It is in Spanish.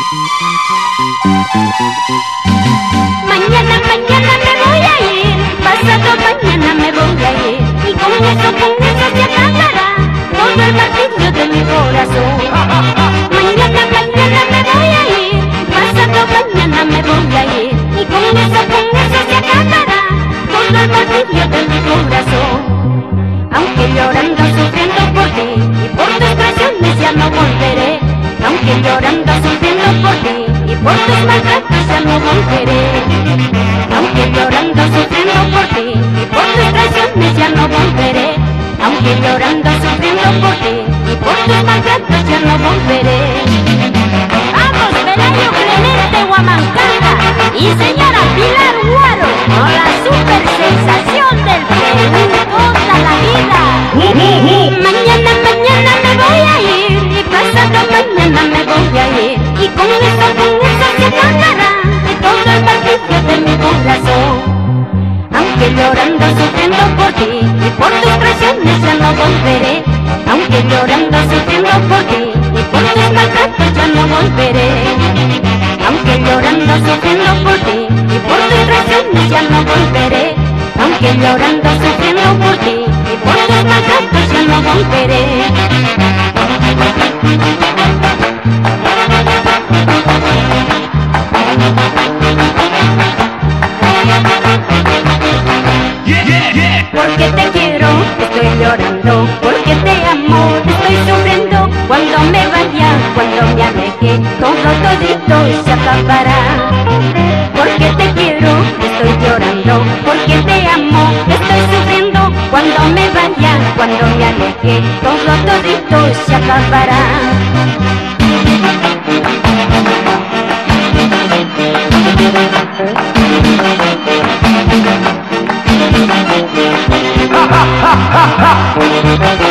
Mañana me voy a ir, pasado mañana me voy a ir, y con eso se acabará todo el martirio de mi corazón. Mañana me voy a ir, pasado mañana me voy a ir, y con eso se acabará todo el martirio de mi corazón. Aunque llorando, sufriendo por ti y por tus traiciones ya no volveré. Aunque llorando, sufriendo por ti y por tus maltratos ya no volveré. Aunque llorando, sufriendo por ti y por tus traiciones ya no volveré. Aunque llorando, sufriendo por ti y por tus maltratos ya no volveré. Vamos, Pelayo Clemente Huamancanga y señora Pilar Guaro, con la super sensación del Perú toda la vida. Mañana me voy a ir, y pasado mañana me voy a ir, y con eso se acabará de todo el martirio de mi corazón. Aunque llorando, sufriendo por ti y por tus traiciones ya no volveré. Aunque llorando, sufriendo por ti y por tus maltratos ya no volveré. Aunque llorando, sufriendo por ti y por tus traiciones ya no volveré. Aunque llorando, sufriendo por ti y por tus maltratos ya no volveré. Porque te quiero, estoy llorando, porque te amo, estoy sufriendo. Cuando me vaya, cuando me aleje, todo todito se acabará. Porque te quiero, estoy llorando, porque te amo, estoy sufriendo. Cuando me vaya, cuando me aleje, todo todito se acabará. Ha ha ha ha ha!